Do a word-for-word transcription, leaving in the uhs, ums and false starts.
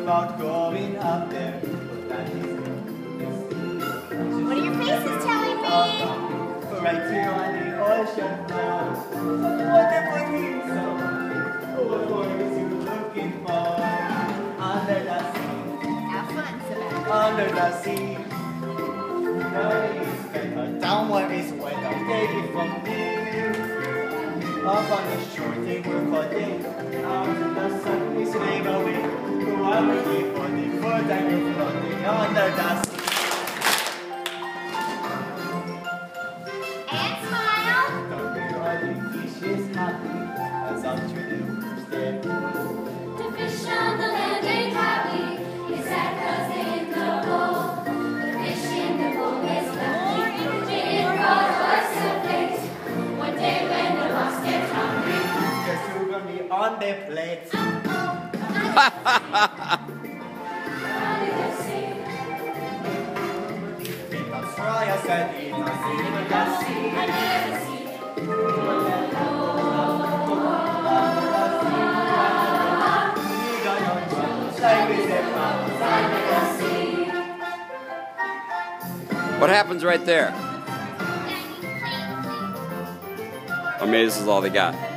about going up there. But that is what are your faces telling me? Right here on the ocean floor. Wonderful things so. What more is you looking for? Under the sea. Have fun, Sebastian. Under the sea. There is better. Downward is where the day from me. Up on the shore, they work all day. Out in the sun, we slave away. Go out with me for the food and you're floating under the sea. And smile. Don't be running, fish is happy. As up to the step. The fish on the land ain't happy. It's sad 'cause they in the bowl. The fish in the bowl gets lucky. It brought us a fate. One day when the rocks get hungry, Just you gonna be on the plate. under the sea. Because fry us and eat us in the sea. Under the sea. We got no troubles like we said, Under the sea. What happens right there? Or maybe this is all they got.